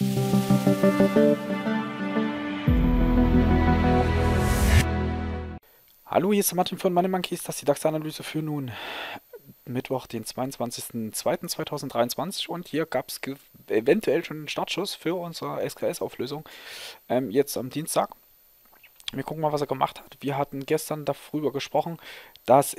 Hallo, hier ist der Martin von Money Monkeys, das ist die DAX-Analyse für nun Mittwoch, den 22.02.2023 und hier gab es eventuell schon einen Startschuss für unsere SKS-Auflösung jetzt am Dienstag. Wir gucken mal, was er gemacht hat. Wir hatten gestern darüber gesprochen, dass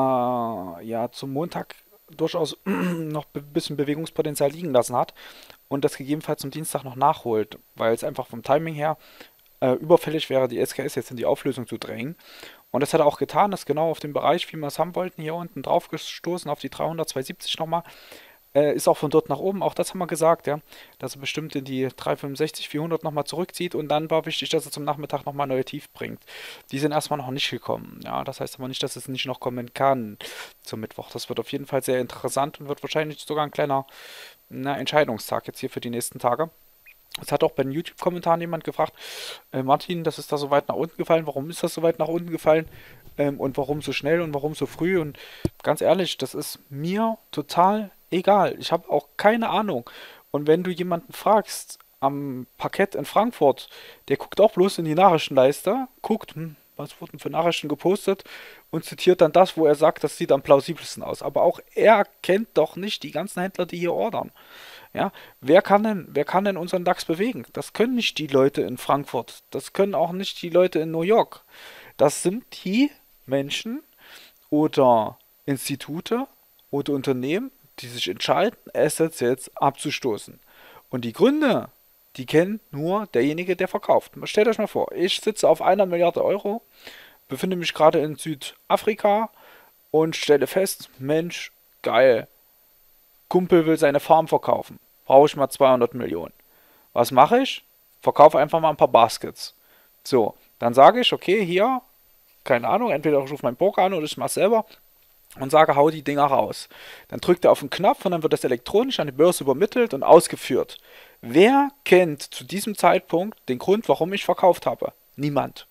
er ja zum Montag durchaus noch ein bisschen Bewegungspotenzial liegen lassen hat und das gegebenenfalls zum Dienstag noch nachholt, weil es einfach vom Timing her überfällig wäre, die SKS jetzt in die Auflösung zu drängen. Und das hat er auch getan, ist genau auf den Bereich, wie wir es haben wollten, hier unten drauf gestoßen, auf die 300, 270 nochmal. Ist auch von dort nach oben, auch das haben wir gesagt, ja, dass er bestimmt in die 365, 400 nochmal zurückzieht und dann war wichtig, dass er zum Nachmittag nochmal neue Tief bringt. Die sind erstmal noch nicht gekommen, ja, das heißt aber nicht, dass es nicht noch kommen kann zum Mittwoch. Das wird auf jeden Fall sehr interessant und wird wahrscheinlich sogar ein kleiner Entscheidungstag jetzt hier für die nächsten Tage. Es hat auch bei den YouTube-Kommentaren jemand gefragt, Martin, das ist da so weit nach unten gefallen, warum ist das so weit nach unten gefallen und warum so schnell und warum so früh und ganz ehrlich, das ist mir total egal. Ich habe auch keine Ahnung. Und wenn du jemanden fragst am Parkett in Frankfurt, der guckt auch bloß in die Nachrichtenleiste, guckt, was wurden für Nachrichten gepostet und zitiert dann das, wo er sagt, das sieht am plausibelsten aus. Aber auch er kennt doch nicht die ganzen Händler, die hier ordern. Ja, wer kann denn unseren DAX bewegen? Das können nicht die Leute in Frankfurt. Das können auch nicht die Leute in New York. Das sind die Menschen oder Institute oder Unternehmen, die sich entscheiden, Assets jetzt abzustoßen. Und die Gründe, die kennt nur derjenige, der verkauft. Stellt euch mal vor, ich sitze auf 1 Milliarde Euro, befinde mich gerade in Südafrika und stelle fest, Mensch, geil, Kumpel will seine Farm verkaufen. Brauche ich mal 200 Millionen. Was mache ich? Verkaufe einfach mal ein paar Baskets. So, dann sage ich, okay, hier, keine Ahnung, entweder ich rufe meinen Broker an oder ich mache es selber und sage, hau die Dinger raus. Dann drückt er auf den Knopf und dann wird das elektronisch an die Börse übermittelt und ausgeführt. Wer kennt zu diesem Zeitpunkt den Grund, warum ich verkauft habe? Niemand.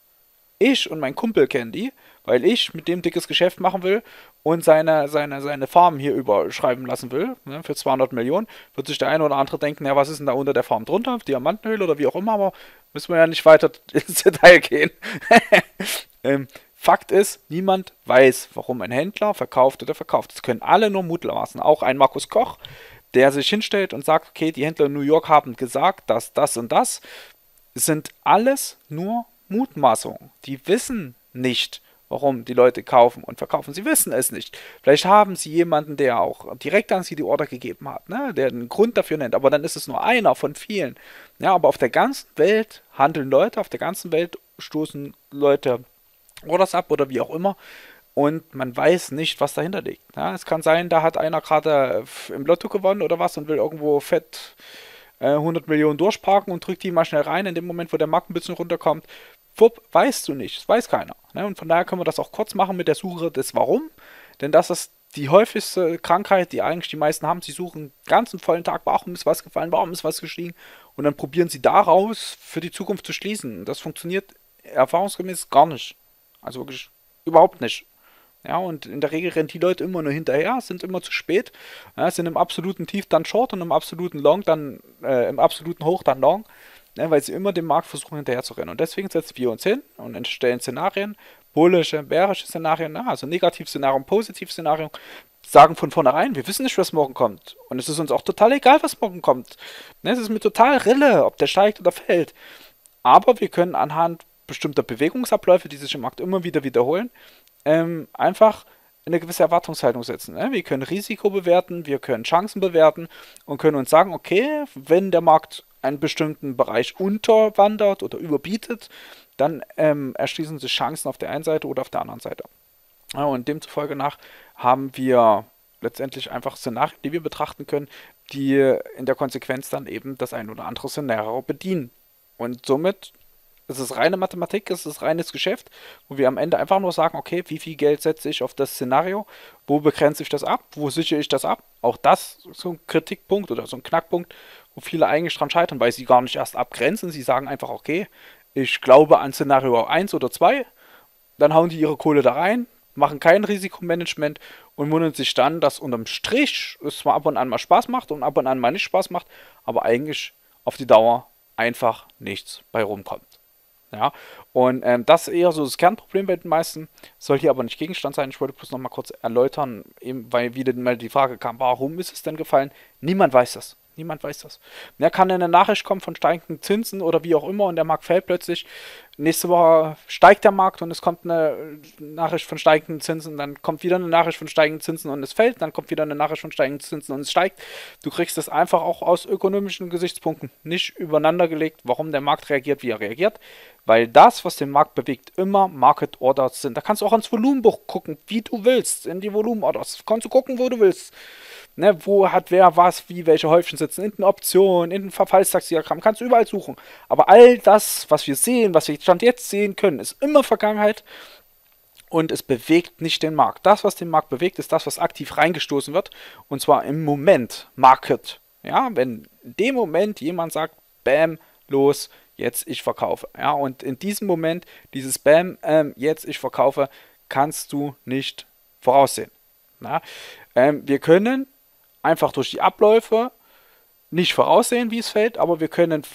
Ich und mein Kumpel kennen die, weil ich mit dem dickes Geschäft machen will und seine Farm hier überschreiben lassen will, ne, für 200 Millionen, wird sich der eine oder andere denken, ja, was ist denn da unter der Farm drunter? Diamantenhöhle oder wie auch immer, aber müssen wir ja nicht weiter ins Detail gehen. Fakt ist, niemand weiß, warum ein Händler verkauft oder verkauft. Das können alle nur mutmaßen. Auch ein Markus Koch, der sich hinstellt und sagt, okay, die Händler in New York haben gesagt, dass das und das, sind alles nur Mutmaßungen. Die wissen nicht, warum die Leute kaufen und verkaufen. Sie wissen es nicht. Vielleicht haben sie jemanden, der auch direkt an sie die Order gegeben hat, ne? Der einen Grund dafür nennt, aber dann ist es nur einer von vielen. Ja, aber auf der ganzen Welt handeln Leute, auf der ganzen Welt stoßen Leute Orders ab oder wie auch immer. Und man weiß nicht, was dahinter liegt. Ja, es kann sein, da hat einer gerade im Lotto gewonnen oder was und will irgendwo fett 100 Millionen durchparken und drückt die mal schnell rein. In dem Moment, wo der Markt ein bisschen runterkommt, wupp, weißt du nicht. Das weiß keiner. Ne? Und von daher können wir das auch kurz machen mit der Suche des Warum. Denn das ist die häufigste Krankheit, die eigentlich die meisten haben. Sie suchen den ganzen vollen Tag, warum ist was gefallen, warum ist was gestiegen. Und dann probieren sie daraus für die Zukunft zu schließen. Das funktioniert erfahrungsgemäß gar nicht. Also wirklich überhaupt nicht. Ja, und in der Regel rennen die Leute immer nur hinterher, sind immer zu spät, ja, sind im absoluten Tief dann Short und im absoluten Long dann, im absoluten Hoch dann Long, ja, weil sie immer dem Markt versuchen hinterher zu rennen. Und deswegen setzen wir uns hin und entstellen Szenarien, bullische, bärische Szenarien, ja, also Negativszenarien, Positivszenarien, sagen von vornherein, wir wissen nicht, was morgen kommt. Und es ist uns auch total egal, was morgen kommt. Ne, es ist mir total Rille, ob der steigt oder fällt. Aber wir können anhand bestimmter Bewegungsabläufe, die sich im Markt immer wieder wiederholen, einfach eine gewisse Erwartungshaltung setzen. Ne? Wir können Risiko bewerten, wir können Chancen bewerten und können uns sagen, okay, wenn der Markt einen bestimmten Bereich unterwandert oder überbietet, dann erschließen sich Chancen auf der einen Seite oder auf der anderen Seite. Ja, und demzufolge nach haben wir letztendlich einfach Szenarien, die wir betrachten können, die in der Konsequenz dann eben das ein oder andere Szenario bedienen. Und somit es ist reine Mathematik, es ist reines Geschäft, wo wir am Ende einfach nur sagen, okay, wie viel Geld setze ich auf das Szenario, wo begrenze ich das ab, wo sichere ich das ab. Auch das ist so ein Kritikpunkt oder so ein Knackpunkt, wo viele eigentlich dran scheitern, weil sie gar nicht erst abgrenzen. Sie sagen einfach, okay, ich glaube an Szenario 1 oder 2, dann hauen die ihre Kohle da rein, machen kein Risikomanagement und wundern sich dann, dass unterm Strich es zwar ab und an mal Spaß macht und ab und an mal nicht Spaß macht, aber eigentlich auf die Dauer einfach nichts bei rumkommt. Ja, und das ist eher so das Kernproblem bei den meisten, soll hier aber nicht Gegenstand sein. Ich wollte bloß noch mal kurz erläutern, eben weil wieder mal die Frage kam, warum ist es denn gefallen? Niemand weiß das. Niemand weiß das. Da kann eine Nachricht kommen von steigenden Zinsen oder wie auch immer und der Markt fällt plötzlich. Nächste Woche steigt der Markt und es kommt eine Nachricht von steigenden Zinsen, dann kommt wieder eine Nachricht von steigenden Zinsen und es fällt, dann kommt wieder eine Nachricht von steigenden Zinsen und es steigt. Du kriegst es einfach auch aus ökonomischen Gesichtspunkten nicht übereinander gelegt, warum der Markt reagiert, wie er reagiert, weil das, was den Markt bewegt, immer Market Orders sind. Da kannst du auch ins Volumenbuch gucken, wie du willst, in die Volumenorders. Kannst du gucken, wo du willst. Ne, wo hat wer was, wie, welche Häufchen sitzen, in den Optionen, in den Verfallstaxdiagramm, kannst du überall suchen. Aber all das, was wir sehen, was wir Stand jetzt sehen können, ist immer Vergangenheit und es bewegt nicht den Markt. Das, was den Markt bewegt, ist das, was aktiv reingestoßen wird und zwar im Moment Market. Ja, wenn in dem Moment jemand sagt, bam, los, jetzt ich verkaufe. Ja, und in diesem Moment, dieses bam, jetzt ich verkaufe, kannst du nicht voraussehen. Na? Wir können einfach durch die Abläufe nicht voraussehen, wie es fällt, aber wir können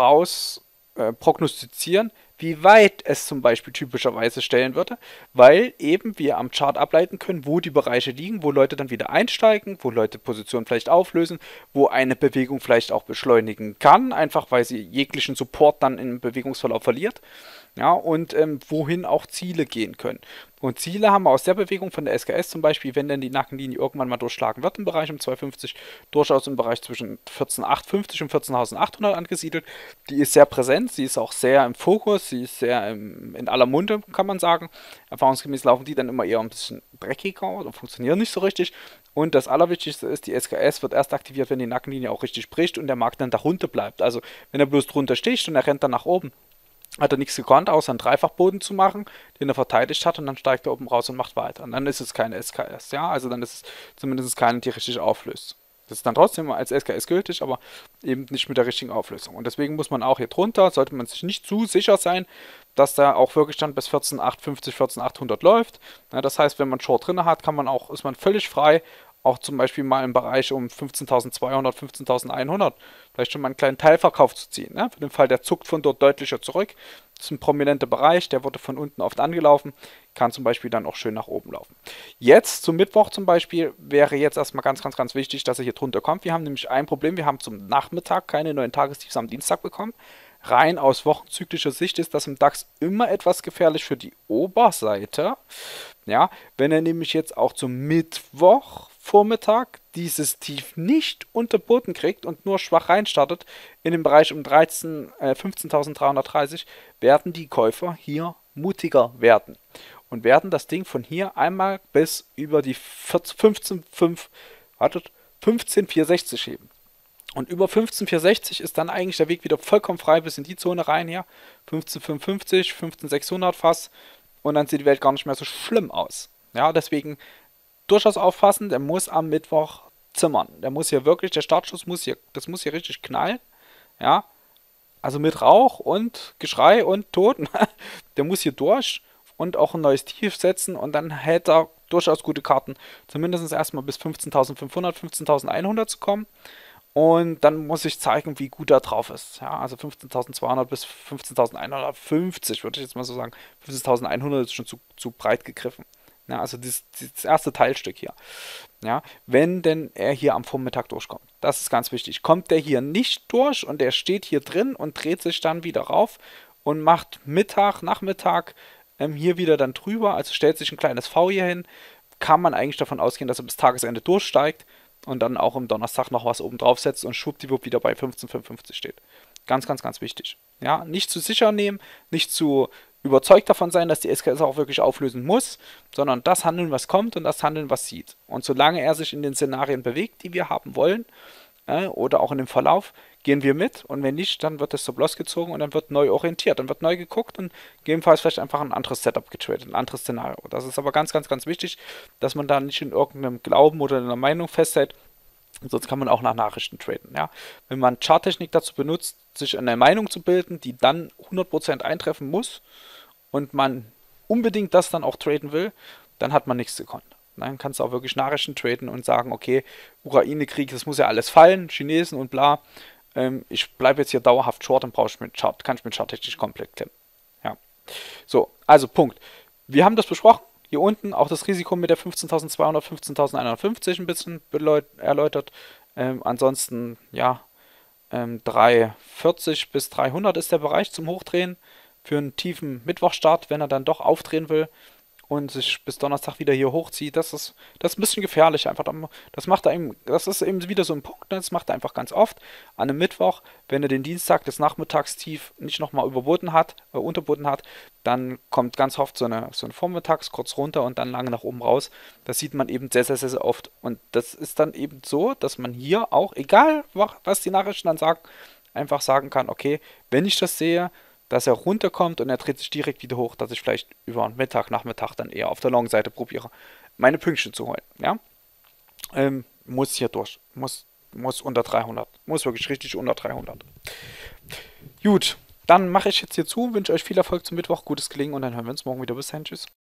prognostizieren, wie weit es zum Beispiel typischerweise stellen würde, weil eben wir am Chart ableiten können, wo die Bereiche liegen, wo Leute dann wieder einsteigen, wo Leute Positionen vielleicht auflösen, wo eine Bewegung vielleicht auch beschleunigen kann, einfach weil sie jeglichen Support dann im Bewegungsverlauf verliert. Ja, und wohin auch Ziele gehen können. Und Ziele haben wir aus der Bewegung von der SKS zum Beispiel, wenn dann die Nackenlinie irgendwann mal durchschlagen wird im Bereich um 2,50, durchaus im Bereich zwischen 14.850 und 14.800 angesiedelt. Die ist sehr präsent, sie ist auch sehr im Fokus, sie ist sehr in aller Munde, kann man sagen. Erfahrungsgemäß laufen die dann immer eher ein bisschen dreckiger oder funktionieren nicht so richtig. Und das Allerwichtigste ist, die SKS wird erst aktiviert, wenn die Nackenlinie auch richtig bricht und der Markt dann darunter bleibt. Also wenn er bloß drunter sticht und er rennt dann nach oben, hat er nichts gekonnt, außer einen Dreifachboden zu machen, den er verteidigt hat und dann steigt er oben raus und macht weiter. Und dann ist es keine SKS, ja, also dann ist es zumindest keine, die richtig auflöst. Das ist dann trotzdem als SKS gültig, aber eben nicht mit der richtigen Auflösung. Und deswegen muss man auch hier drunter, sollte man sich nicht zu sicher sein, dass da auch wirklich dann bis 14.850, 14.800 läuft. Ja, das heißt, wenn man Short drin hat, ist man völlig frei, auch zum Beispiel mal im Bereich um 15.200, 15.100 vielleicht schon mal einen kleinen Teilverkauf zu ziehen. Ne? Für den Fall, der zuckt von dort deutlicher zurück. Das ist ein prominenter Bereich, der wurde von unten oft angelaufen, kann zum Beispiel dann auch schön nach oben laufen. Jetzt zum Mittwoch zum Beispiel wäre jetzt erstmal ganz, ganz, ganz wichtig, dass er hier drunter kommt. Wir haben nämlich ein Problem, wir haben zum Nachmittag keine neuen Tagestiefs am Dienstag bekommen. Rein aus wochenzyklischer Sicht ist das im DAX immer etwas gefährlich für die Oberseite. Ja, wenn er nämlich jetzt auch zum Mittwochvormittag dieses Tief nicht unterboten kriegt und nur schwach reinstartet, in den Bereich um 15.330, werden die Käufer hier mutiger werden und werden das Ding von hier einmal bis über die 15.460 heben. Und über 15.460 ist dann eigentlich der Weg wieder vollkommen frei bis in die Zone rein hier. 15.550, 15.600 fast. Und dann sieht die Welt gar nicht mehr so schlimm aus. Ja, deswegen durchaus aufpassen, der muss am Mittwoch zimmern. Der muss hier wirklich, der Startschuss das muss hier richtig knallen. Ja, also mit Rauch und Geschrei und Tod. Der muss hier durch und auch ein neues Tief setzen und dann hält er durchaus gute Karten. Zumindest erstmal bis 15.500, 15.100 zu kommen. Und dann muss ich zeigen, wie gut er drauf ist. Ja, also 15.200 bis 15.150 würde ich jetzt mal so sagen. 15.100 ist schon zu breit gegriffen. Ja, also das erste Teilstück hier. Ja, wenn denn er hier am Vormittag durchkommt. Das ist ganz wichtig. Kommt der hier nicht durch und der steht hier drin und dreht sich dann wieder rauf und macht Nachmittag hier wieder dann drüber, also stellt sich ein kleines V hier hin, kann man eigentlich davon ausgehen, dass er bis Tagesende durchsteigt und dann auch am Donnerstag noch was oben drauf setzt und schwuppdiwupp wieder bei 15,55 steht. Ganz, ganz, ganz wichtig. Ja, nicht zu sicher nehmen, nicht zu überzeugt davon sein, dass die SKS auch wirklich auflösen muss, sondern das handeln, was kommt und das handeln, was sieht. Und solange er sich in den Szenarien bewegt, die wir haben wollen, oder auch in dem Verlauf, gehen wir mit und wenn nicht, dann wird das Stop-Loss gezogen und dann wird neu orientiert, dann wird neu geguckt und gegebenenfalls vielleicht einfach ein anderes Setup getradet, ein anderes Szenario. Das ist aber ganz, ganz, ganz wichtig, dass man da nicht in irgendeinem Glauben oder in einer Meinung festhält, sonst kann man auch nach Nachrichten traden. Ja? Wenn man Charttechnik dazu benutzt, sich eine Meinung zu bilden, die dann 100% eintreffen muss und man unbedingt das dann auch traden will, dann hat man nichts gekonnt. Dann kannst du auch wirklich Nachrichten traden und sagen, okay, Ukraine-Krieg, das muss ja alles fallen, Chinesen und bla. ich bleibe jetzt hier dauerhaft short, dann kann ich mit charttechnisch komplett klemmen. Ja. So, also Punkt. Wir haben das besprochen. Hier unten auch das Risiko mit der 15.200, 15.150 ein bisschen erläutert. Ansonsten, ja, 340 bis 300 ist der Bereich zum Hochdrehen für einen tiefen Mittwochstart, wenn er dann doch aufdrehen will und sich bis Donnerstag wieder hier hochzieht. Das ist ein bisschen gefährlich einfach. Das ist eben wieder so ein Punkt, ne? Das macht er einfach ganz oft an einem Mittwoch, wenn er den Dienstag des Nachmittagstief nicht nochmal unterboten hat, dann kommt ganz oft so eine Vormittags kurz runter und dann lange nach oben raus. Das sieht man eben sehr, sehr, sehr, sehr oft. Und das ist dann eben so, dass man hier auch, egal was die Nachrichten dann sagen, einfach sagen kann, okay, wenn ich das sehe, dass er runterkommt und er dreht sich direkt wieder hoch, dass ich vielleicht über Mittag, Nachmittag dann eher auf der Long-Seite probiere, meine Pünktchen zu holen. Ja? Muss hier durch. Muss unter 300. Muss wirklich richtig unter 300. Gut, dann mache ich jetzt hier zu, wünsche euch viel Erfolg zum Mittwoch, gutes Gelingen und dann hören wir uns morgen wieder. Bis dahin, tschüss.